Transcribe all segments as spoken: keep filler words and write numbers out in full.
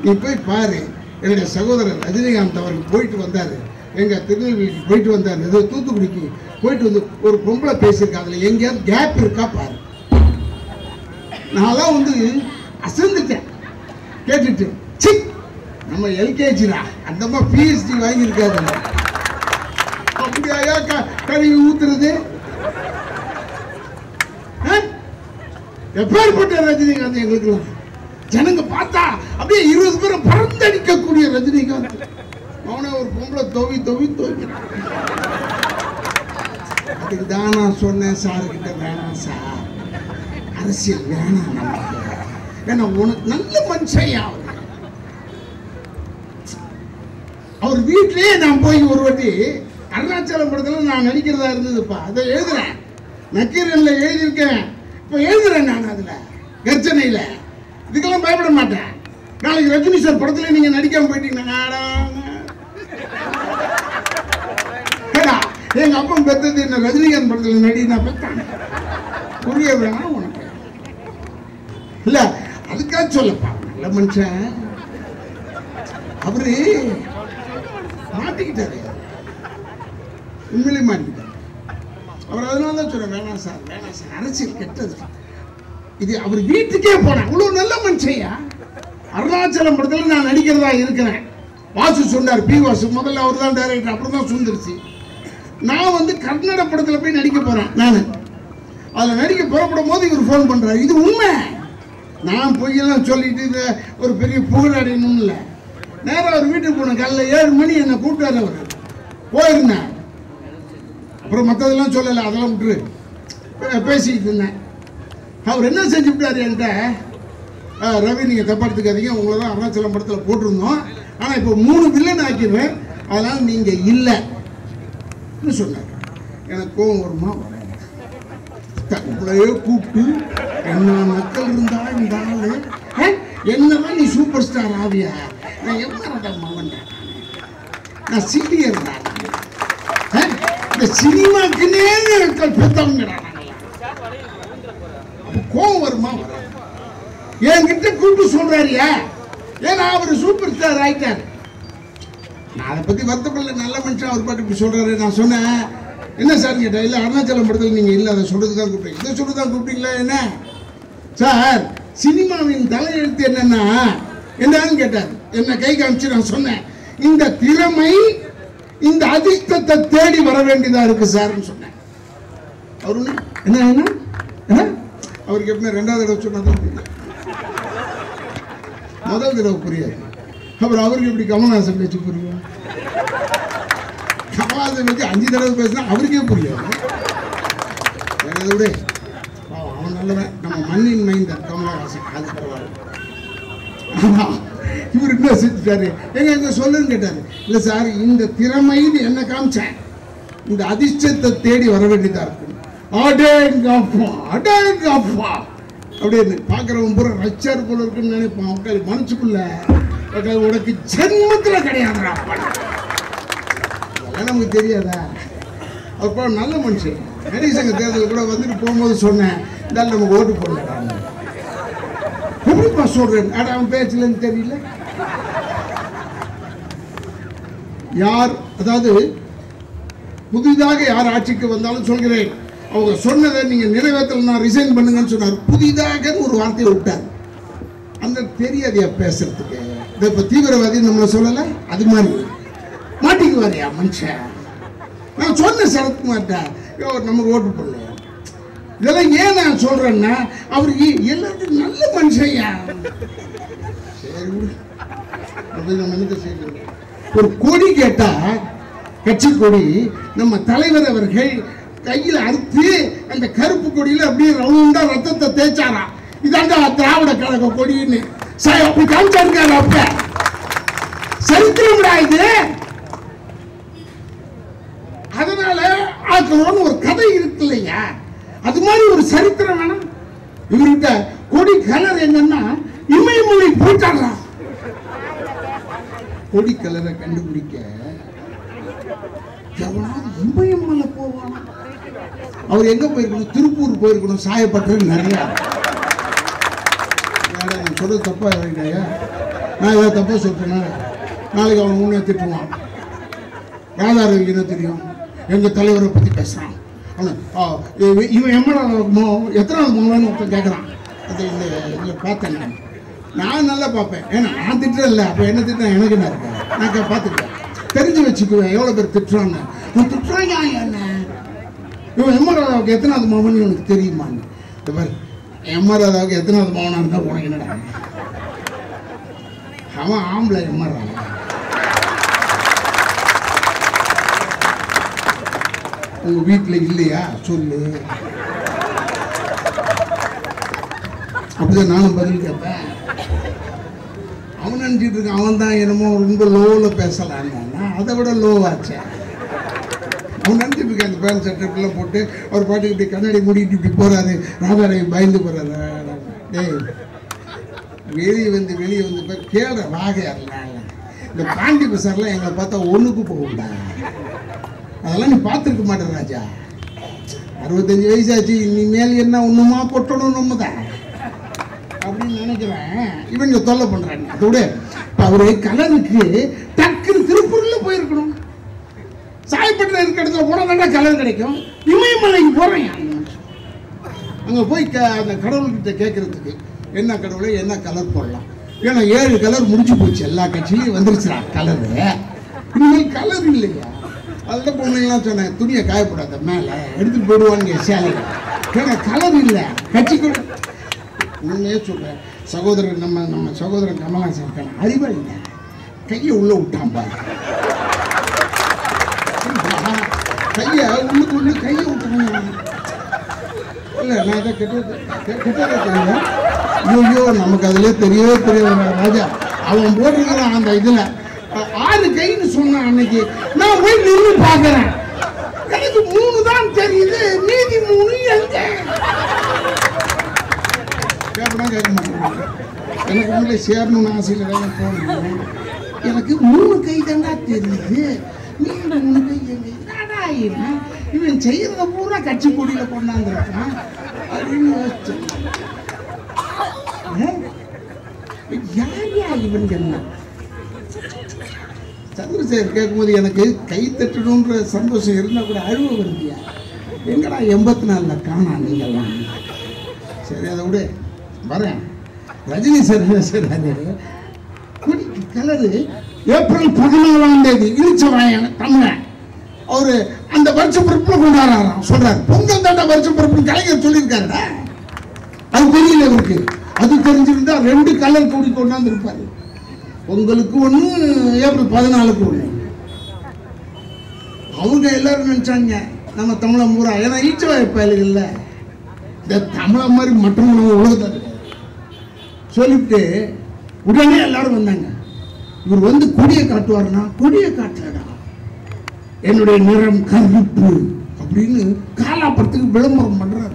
நீ போய் பாரு. என்னுடைய சகோதரர் ரஜினிகாந்த் அவர்கள் போயிட்டு வந்தார், எங்கள் திருநெல்வேலிக்கு போயிட்டு வந்தார், ஏதோ தூத்துக்குடிக்கு போயிட்டு வந்து ஒரு பொம்பளை பேசியிருக்கா, அதில் எங்கேயாவது கேப் இருக்கா பாரு. நான் வந்து அசந்துட்டேன் கேட்டுட்டு. சி நம்ம எல்கேஜிரா அந்த மாதிரி பிஹெச்டி வாங்கியிருக்காது. அப்படியா கழுவி ஊத்துறது? எப்பேற்பட்ட ரஜினிகாந்த் எங்களுக்குலாம் ஜனங்க பார்த்தா அப்படியே இருபது பேரும் பறந்தடிக்கக்கூடிய ரஜினிகாந்த். அவனை ஒரு பொம்பளை தொவி தொவி துவைக்கிறான். அதுக்கு தான் நான் சொன்னேன், சார் கிட்ட வேணாம் சார், அரசியல் வேணாம் நமக்கு. ஏன்னா உனக்கு நல்ல மனுஷன் அவர். அவர் வீட்டிலேயே நான் போய் ஒரு வாட்டி அருணாச்சலம் படத்தில் நான் நடிக்கிறதா இருந்ததுப்பா, அதை எழுதுறேன், நக்கீரனில் எழுதியிருக்கேன், இப்போ எழுதுறேன் நான் அதில் கர்ஜனையில். இதுக்கெல்லாம் பயப்பட மாட்டேன். நாளைக்கு ரஜினி சார் படத்தில் நீங்கள் நடிக்காமல் போயிட்டீங்கன்னா எங்கள் அப்பா பெற்றது என்ன ரஜினிகாந்த் படத்தில் நடி நான் பெற்றாங்க. புரிய வேணாம் உனக்கு இல்லை, அதுக்காக சொல்லப்பா. நல்ல மனுஷன் அவரு மாட்டிக்கிட்டாரு, உண்மையிலே மாட்டிக்கிட்டார் அவர். அதனால தான் சொல்றேன், வேணாம் சார் வேணாம் சார், அரசியல் கெட்டது. இது அவர் வீட்டுக்கே போனேன். அவ்வளவு நல்ல மனுஷையா. அருணாச்சலம் படத்தில் நான் நடிக்கிறதா இருக்கிறேன். வாசு சொன்னார், பி வாசு முதல்ல அவர் தான் டைரக்டர், அப்புறம் தான் சுந்தரிச்சு. நான் வந்து கன்னட படத்தில் போய் நடிக்க போறேன். நான் அதில் நடிக்க புறப்படும் போது இவர் ஃபோன் பண்றாரு. இது உண்மை, நான் பொய்யெல்லாம் சொல்லிட்டு இதை ஒரு பெரிய புகழ் அடையணும் இல்லை. நேரம் அவர் வீட்டுக்கு போனேன். காலையில் ஏழு மணி என்னை கூப்பிட்டாரு. அவர் போயிருந்தேன். அப்புறம் மற்றதெல்லாம் சொல்லலை, அதெல்லாம் விட்டுரு, பேசிக்கிட்டு இருந்தேன். அவர் என்ன செஞ்சு விட்டார் என்கிட்ட, ரவி நீங்கள் தப்பா எடுத்துக்காதீங்க, உங்களை தான் அருணாச்சலம் படத்தில் போட்டிருந்தோம், ஆனால் இப்போ மூணு வில்லன் ஆக்கிடுவேன், அதனால் நீங்கள் இல்லைன்னு சொன்னார். எனக்கு கோவம் வருமா? உங்களையே கூப்பிட்டு என்ன மக்கள் இருந்தா இந்த ஆளு என்னதான் நீ சூப்பர் ஸ்டார் ஆவியா? நான் எவ்வளோ மகன், நான் சீனியர் தான், இந்த சினிமாக்குன்னே பெற்றவங்கடா. கோவம் வருமா? என்கிட்ட கூப்பிட்டு சொல்றாரியா? ஏன்னா அவர் சூப்பர் ஸ்டார் ஆயிட்டார். நான் அதை பத்தி வருத்தப்படல, நல்ல மனுஷன், அவர் பாட்டு இப்படி சொல்றாரு. நான் சொன்னேன், என்ன சார் கேட்டேன். இல்லை அருணாச்சலம் படத்தில் நீங்கள் இல்லை, அதை சொல்றதுக்கு தான் கூப்பிட்டீங்க, இதை சொல்றது தான் கூப்பிட்டீங்களா? என்ன சார் சினிமாவின் தலையெழுத்து என்னன்னா என்னன்னு கேட்டார். என்ன கை காமிச்சு நான் சொன்னேன், இந்த திறமை இந்த அதிர்ஷ்டத்தை தேடி வர வேண்டியதா இருக்கு சார்ன்னு சொன்னேன். அவரு என்ன என்ன அவருக்கு எப்பவுமே ரெண்டாவது தடவை சொன்னா புரியும், முதல் தடவை புரியாது. அப்புறம் அவருக்கு எப்படி கமல்ஹாசன் பேச்சு புரியும்? கமல்ஹாசன் பேச்சு அஞ்சு தடவை பேசினா அவருக்கே புரியாது. வேறதை விட அவன் நல்லவன், நம்ம மண்ணின் மைந்தன் கமல்ஹாசன், அது பரவாயில்ல. இவர் என்ன செஞ்சுட்டாரு, எங்க எங்க சொல்லுன்னு கேட்டாரு. இல்லை சார், இந்த திறமைன்னு என்ன காமிச்சேன், இந்த அதிர்ஷ்டத்தை தேடி வர வேண்டியதா இருக்கு. அடேங்கப்பா அடேங்கப்பா அப்படின்னு பார்க்குறவன் பூரா ரச்சார் போல இருக்குன்னு நினைப்பான். உட்காந்து மனசுக்குள்ள உனக்கு ஜென்மத்துல கிடையாதுடா, அதெல்லாம் நமக்கு தெரியாதா? அப்போ நல்ல மனுஷன். நடிகசங்க தேர்தல் கூட வந்துட்டு போகும்போது சொன்னேன், இருந்தாலும் நமக்கு ஓட்டு போடலாம். எப்படிப்பா சொல்றேன்? அட அவன் பேச்சுலன்னு தெரியல. யார், அதாவது புதிதாக யார் ஆட்சிக்கு வந்தாலும் சொல்கிறேன், அவங்க சொன்னதை நீங்க நிறைவேற்றலாம், ரிசைன் பண்ணுங்கன்னு சொன்னார். புதிதாக ஒரு வார்த்தையை விட்டார். அந்த தெரியாதையா பேசுறதுக்கு. இதை இப்ப தீவிரவாதி நம்மள சொல்லல, அது மாதிரி மாட்டிக்குவாரியா மனுஷன். நான் சொன்ன சரத்குமார்ட்ட நமக்கு ஓட்டு போடல. இதெல்லாம் ஏன் நான் சொல்றேன்னா, அவருக்கு எல்லாத்துக்கும் நல்ல மனுஷன்யா. ஒரு கொடி கேட்டா, கட்சி கொடி, நம்ம தலைவர் அவர்கள் கையில் அறுத்து அந்த கருப்பு கொடியில அப்படியே ரவுண்டா ரத்தத்தை தேய்ச்சாரா, இதாண்டா திராவிட கழக கொடின்னு அப்படி காமிச்சாருக்காரு. அப்ப சரித்திரம்டா இது. அதனால ஆக்கணும்னு ஒரு கதை இருக்கு இல்லையா, அது மாதிரி ஒரு சரித்திரம் வேணும். இவர்கிட்ட கொடி கலர் என்னன்னா இமயமொழி போட்டாரா. கொடி கலரை கண்டுபிடிக்க எவனாவது இமயமலை போவானா? அவர் எங்க போயிருக்கணும்? திருப்பூர் போயிருக்கணும். சாயப்பட்டது நிறைய. சொல்றது தப்பா இல்லையா? நான் ஏதாவது தப்பாக சொல்லிட்டேன்னா நாளைக்கு அவன் முன்னே திட்டுவான். ராதாரவி என்ன தெரியும், எங்கள் தலைவரை பற்றி பேசுகிறான், அவன் இவன் எம்மடா மோ எத்தனாவது மோன்னு ஒருத்தன் கேட்குறான். அது இந்த இதில் பார்த்தேன் நான் நான் நல்லா பார்ப்பேன். ஏன்னா நான் திட்டுறேன் இல்லை, அப்போ என்ன திட்டுறேன் எனக்கு என்ன இருக்கேன், நான் பார்த்துக்குவேன், தெரிஞ்சு வச்சுக்குவேன் எவ்வளோ பேர் திட்டுறான்னு. நான் திட்டுறாங்க என்ன இவன் எம்மராதாவுக்கு எத்தனாவது மோகன் எனக்கு தெரியுமான்னு. இந்த மாதிரி எம்மராதாவுக்கு எத்தனாவது மோகனாக இருந்தால் உனக்கு என்னடா, அவன் ஆம்பளை எம்மராதா. உங்க வீட்டில் இல்லையா சொல்லு. அப்படிதான் நானும் பதில் கேட்பேன். அவன் நினைச்சிட்டு இருக்கான் அவன் தான் என்னமோ ரொம்ப லோவில் பேசலான்னு, அதை விட லோவாச்சேன். அவன் நினைச்சிட்டு இருக்கான் அந்த பேண்ட் ஷர்ட் எல்லாம் போட்டு அவர் பாட்டுக்கு இப்படி கண்ணாடி மூடிட்டு இப்படி போறாரு, ராதாரவி பயந்து போறாரு. டேய் வெளியே வந்து வெளியே வந்து பேர் கேள்ற வாகையாருலாம் இந்த பாண்டி பசார்லாம் எங்களை பார்த்தா ஒன்றுக்கு போகும்டா, அதெல்லாம் நீ பார்த்துருக்க மாட்டேன் ராஜா. அறுபத்தஞ்சு வயசாச்சு, இனிமேல் என்ன ஒன்றுமா பொட்டணும் நம்ம தான் அப்படின்னு நினைக்கிறேன். இவங்க தொல்லை பண்ணுறாங்க. அதோட அவரு கலருக்கு டக்குன்னு திருப்பூரில் போயிருக்கணும், சாயப்பட்டில் இருக்கிற இடத்துல போனால் தானே கலர் கிடைக்கும். இமயமலைக்கு போகிறேன், அங்கே போய் க அந்த கடவுள்கிட்ட கேட்கறதுக்கு என்ன கடவுளை என்ன கலர் போடலாம். ஏன்னா ஏழு கலர் முடிச்சு போச்சு, எல்லா கட்சியிலையும் வந்துருச்சுடா கலரு, இனிமேல் கலர் இல்லையா. அதெல்லாம் பொண்ணுங்களாம் சொன்னேன், துணியை காயப்படாத மேலே எடுத்துகிட்டு போடுவாங்க சேலை, ஏன்னா கலர் இல்லை கட்சிக்கு. உண்மையே சொல்கிறேன் சகோதரன், நம்ம நம்ம சகோதரன் கமலஹாசன் இருக்கான அறிவா இல்லை, கையை உள்ளே விட்டான் பாரு, கையை உள்ளுக்கு உள்ள கையை விட்டுருங்க. இல்லை நான் இதை கெட்டது கெட்டதே தெரியல. ஐயோ நமக்கு அதுலேயே தெரியவே தெரியாது ராஜா. அவன் போட்டிருக்கிறான் அந்த இதில் ஆறு கைன்னு சொன்னான் அன்னைக்கு. நான் போய் நின்று பார்க்குறேன், எனக்கு மூணு தான் தெரியுது, மீதி மூணு எங்க கேட்பா கேட்க மாட்டேன். எனக்கு உண்மையிலே சேரணும்னு ஆசையில் தான் போனேன். எனக்கு மூணு கை தாண்டா தெரியுது, மீதி மூணு கை எங்க என்னடா ஆயிரும், இவன் செய்யறத பூரா கட்சி கொடியில் கொண்டாந்துருக்கான் அப்படின்னு யோசிச்சேன். யார் யார் இவன் என்ன சந்திரசேகர் கேட்கும்போது எனக்கு கை தட்டணுன்ற சந்தோஷம் இருந்தால் கூட அழுவ வருதியா, எங்கடா எண்பத்தி நாலில் காணா நீங்கள்லாம். சரி அதை விட வரேன். ரஜினி சார் என்ன செய்றாரு, கலரு ஏப்ரல் பதினாலாம் தேதி இழிச்சவாயன் தமிழன் அவரு அந்த வருஷ பிறப்புல கொண்டாடுறாராம். சொல்றாரு பொங்கல் தாண்டா வருஷ பிறப்புன்னு கலைஞர் சொல்லியிருக்காருடா, அது தெரியல இவருக்கு. அது தெரிஞ்சிருந்தா ரெண்டு கலர் கூடி கொண்டாந்து இருப்பாரு, பொங்கலுக்கு ஒண்ணு ஏப்ரல் பதினாலுக்கு ஒண்ணு. அவங்க எல்லாரும் நினைச்சாங்க நம்ம தமிழ பூரா, ஏன்னா ஈச்சவாய பயல்கள்ல இந்த தமிழ மாதிரி மற்றும் உலகத்தை சொல்லிட்டு உடனே எல்லாரும் வந்தாங்க. இவர் வந்து கொடியை காட்டுவாருன்னா கொடியை காட்டலடா, என்னுடைய நிறம் கருப்பு அப்படின்னு காலாப்படத்துக்கு விளம்பரம் பண்றாரு.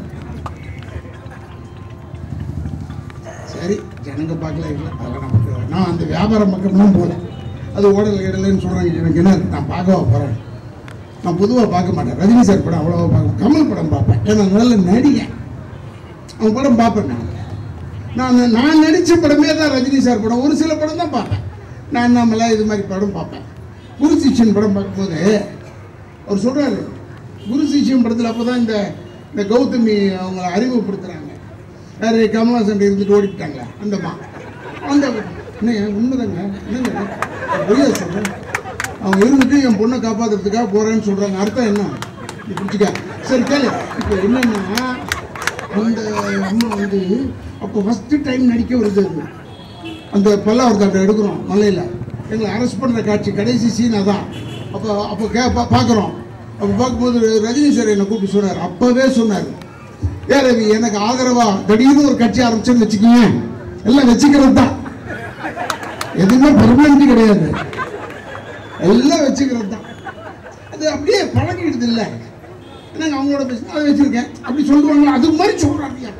சரி ஜனங்க பார்க்கல இல்லை, அதெல்லாம் நமக்கு நான் அந்த வியாபார பக்கம்லாம் போல, அது ஓடல் இடலன்னு சொல்றாங்க. எனக்கு என்ன நான் பார்க்கவா போறேன், நான் பொதுவாக பார்க்க மாட்டேன். ரஜினி சார் படம் அவ்வளோவா பார்க்க, கமல் படம் பார்ப்பேன், ஏன்னா நல்ல நடிகன், அவன் படம் பார்ப்பேன். நான் நான் நான் நடித்த படமே தான் ரஜினி சார் படம், ஒரு சில படம் தான் பார்ப்பேன். நான் நம்மள இது மாதிரி படம் பார்ப்பேன். குரு சிஷ்யன் படம் பார்க்கும்போது அவர் சொல்கிறாரு, குரு சிஷ்யன் படத்தில் அப்போ தான் இந்த இந்த கௌதமி அவங்கள அறிமுகப்படுத்துகிறாங்க. வேறு கமலஹாசன் இருந்துட்டு ஓடிட்டாங்களே அந்தம்மா, அந்த என்ன உண்மைதாங்க என்னங்க பொய்யா சொல்கிறேன், அவங்க இருந்துட்டு என் பொண்ணை காப்பாற்றுறதுக்காக போகிறேன்னு சொல்கிறாங்க. அர்த்தம் என்ன நீ பிடிச்சிக்க. சரி கேளு, இப்போ என்னென்னா அந்த அம்மா வந்து அப்போ ஃபஸ்ட்டு டைம் நடிக்க வருது, அந்த பல்லாவரத்தை எடுக்கிறோம் மலையில், எங்களை அரெஸ்ட் பண்ணுற காட்சி கடைசி சீன் அதான். அப்போ அப்போ கே பா பார்க்குறோம். அப்போ பார்க்கும்போது ரஜினி சார் என்னை கூப்பிட்டு சொன்னார், அப்போவே சொன்னார், ஏ ரவி எனக்கு ஆதரவாக திடீர்னு ஒரு கட்சி ஆரம்பிச்சேன்னு வச்சுக்கிங்க, எல்லாம் வச்சுக்கிறது தான், எதுவுமே பெர்மனன்ட் கிடையாது, எல்லாம் வச்சுக்கிறது தான். அது அப்படியே பழகிடுது இல்லை, என்னங்க அவங்களோட பேச அதை வச்சுருக்கேன் அப்படி சொல்லுவாங்க, அது மாதிரி சொல்கிறாங்க.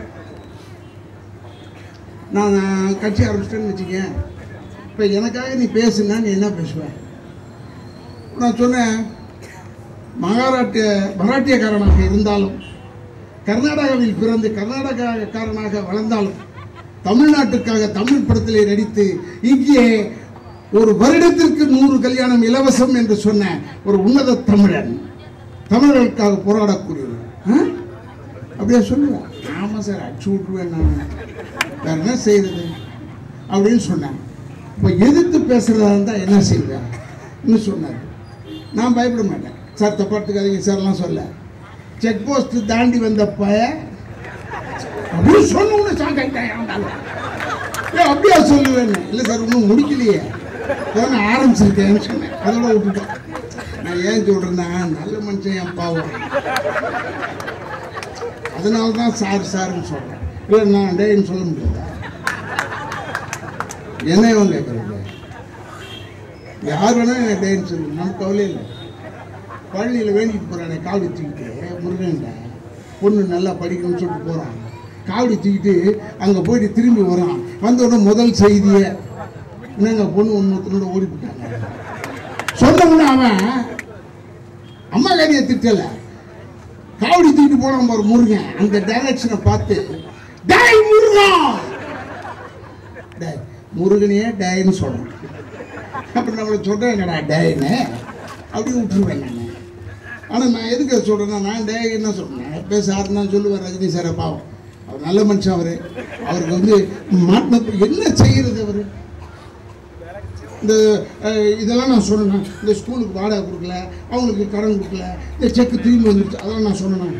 நான் கட்சி ஆரம்பிச்சிட்டேன்னு வச்சுக்கேன், இப்போ எனக்காக நீ பேசுனா நீ என்ன பேசுவேன்? நான் சொன்னேன், மகாராட்டிய மராட்டியக்காரனாக இருந்தாலும் கர்நாடகாவில் பிறந்து கர்நாடகக்காரனாக வளர்ந்தாலும் தமிழ்நாட்டுக்காக தமிழ் படத்திலே நடித்து இங்கே ஒரு வருடத்திற்கு நூறு கல்யாணம் இலவசம் என்று சொன்ன ஒரு உன்னத தமிழன், தமிழர்களுக்காக போராடக்கூடியவர். அப்படியே சொல்லுவேன். ஆமாம் சார், அடிச்சு விட்டுருவேன், நான் வேற என்ன செய்யறது அப்படின்னு சொன்னேன். இப்போ எதிர்த்து பேசுறதா இருந்தால் என்ன செய்வேன் சொன்னார். நான் பயப்பட மாட்டேன் சார், தப்பாட்டுக்காதீங்க சார்லாம் சொல்ல. செக் போஸ்ட் தாண்டி வந்தப்ப அப்படின்னு சொன்ன சாக் ஆகிட்டாங்க. அப்படியா சொல்லுவேன். இல்லை சார், இன்னும் முடிக்கலையே, நான் ஆரம்பிச்சிருக்கேன்னு சொன்னேன். அதோட விட்டுட்டேன். நான் ஏன் சொல்றேன்னா, நல்ல மனுஷன் என் பாவம், அதனால தான் சார் சார்ன்னு சொல்றேன். இல்லை நான் டேன்னு சொல்ல முடியாது. என்ன இவன் கேட்கறது, யார் வேணா டேன்னு சொல்லு, நமக்கு கவலை இல்லை. பழனியில் வேண்டிட்டு போகிறானே காவடி தூக்கிட்டு, முருகன்ட பொண்ணு நல்லா படிக்கணும்னு சொல்லிட்டு போகிறான். காவடி தூக்கிட்டு அங்கே போயிட்டு திரும்பி வரான். வந்த உடனே முதல் செய்தியை என்னங்க பொண்ணு ஒன்று ஓடி போட்டாங்க. சொன்னோம்னா அவன் அம்மா காரியை திட்டலை, காவடி தூக்கிட்டு போனான் பாரு முருகன். அந்த டைரக்ஷனை பார்த்து டேய் முருகன், டேய் முருகனையே டேன்னு சொல்கிறேன். அப்புறம் நம்மளை சொல்கிறேன் என்னடா டேன்னு அப்படி விட்டுருவேன் நான். ஆனால் நான் எதுக்கு அதை சொல்கிறேன்னா, நான் டே என்ன சொல்கிறேன், எப்போ சார் நான் சொல்லுவேன், ரஜினி சாரை பாவம், அவர் நல்ல மனுஷன். அவர் அவருக்கு வந்து மாட்டினப்ப என்ன செய்கிறது அவர். இந்த இதெல்லாம் நான் சொன்னேன். இந்த ஸ்கூலுக்கு வாடகை கொடுக்கல, அவங்களுக்கு கடன் கொடுக்கல, இந்த செக்கு திரும்பி வந்துடுச்சு, அதெல்லாம் நான் சொன்னேன்.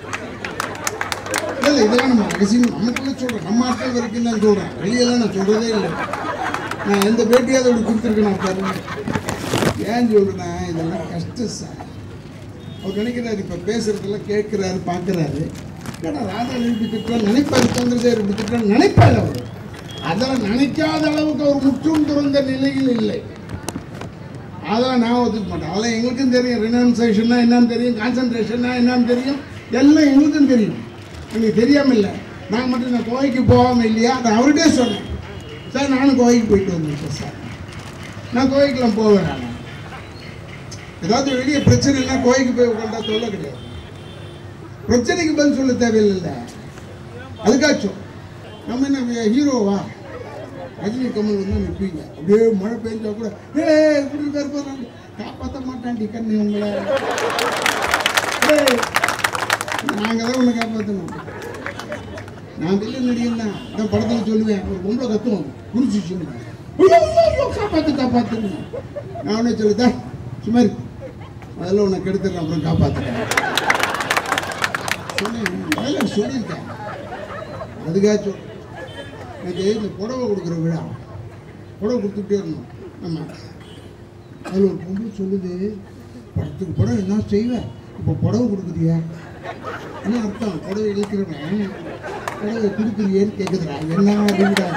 இல்லை இதெல்லாம் நம்ம ரகசியம் நமக்குள்ள சொல்கிறேன், நம்ம ஆட்கள் வரைக்கும் தான் சொல்கிறேன், வெளியெல்லாம் நான் சொல்கிறதே இல்லை. நான் எந்த பேட்டியாவது அப்படி கொடுத்துருக்கேன். நான் பாருங்க ஏன் சொல்கிறேன்னா, இதெல்லாம் கஷ்டம் சார். அவர் நினைக்கிறாரு, இப்போ பேசுகிறதெல்லாம் கேட்குறாரு, பார்க்குறாரு. ஏன்னா ராதா இப்படி திட்டம் நினைப்பாரு, சந்திரசேகர் இப்படி திட்டம் நினைப்பாரு. அவர் அதெல்லாம் நினைக்காத அளவுக்கு அவர் முற்றும் துறந்த நிலையில் இல்லை. அதெல்லாம் நான் ஒத்துக்க மாட்டேன். அதெல்லாம் எங்களுக்கும் தெரியும். ரினன்சேஷன்னா என்னன்னு தெரியும், கான்சன்ட்ரேஷன்னா என்னன்னு தெரியும், எல்லாம் எங்களுக்கும் தெரியும். எனக்கு தெரியாமல் இல்லை. நான் மட்டும் நான் கோவைக்கு போகாமல் இல்லையா, நான் அவர்கிட்டே சொன்னேன். சார் நானும் கோவைக்கு போயிட்டு வந்தேன் சார், நான் கோவைக்கெல்லாம் போவேன். நான் ஏதாவது வெளியே பிரச்சனை இல்லைன்னா கோவைக்கு போய் உட்காந்தா சொல்ல கிடையாது. பிரச்சனைக்கு பதில் சொல்ல தேவையில்லை. அதுக்காச்சும் நம்ம என்ன ஹீரோவா, ரஜினி கமல் வந்து நிற்பீங்க, அப்படியே மழை பெஞ்சா கூட ஏ இப்படி இருக்காரு, காப்பாற்ற மாட்டான்டி கண்ணு உங்களை, நாங்கள் தான் உன்னை காப்பாற்றணும். நான் வெளியே நடிகன் தான், நான் படத்தில் சொல்லுவேன், ஒரு பொம்பளை கத்துவோம் குறிச்சி சொல்லுவேன், காப்பாற்று காப்பாற்றுங்க. நான் உடனே சொல்லுதேன் சுமாரி அதெல்லாம் உன்னை கெடுத்துறேன், அப்புறம் காப்பாற்றுறேன் சொன்னேன், சொல்லியிருக்கேன். அதுக்காச்சும் எனக்கு இந்த புடவை கொடுக்குற விழா, புடவை கொடுத்துட்டே இருந்தோம். ஆமாம், அதில் ஒரு பொண்ணு சொல்லுது, படத்துக்கு புடவை என்ன செய்வேன், இப்போ புடவை கொடுக்குறியா, என்ன அர்த்தம், புடவை இழுக்கிறவன் புடவை கொடுக்குறியேன்னு கேட்குதுடா, என்ன அறிவிடாது.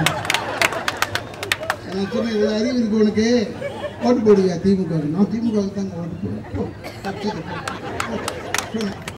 நான் சொன்னேன், இவ்வளோ அறிவு இருக்கு உனக்கு, ஓட்டு போடுவியா திமுக? நான் திமுகவுக்கு தாங்க ஓட்டு போடுவேன்.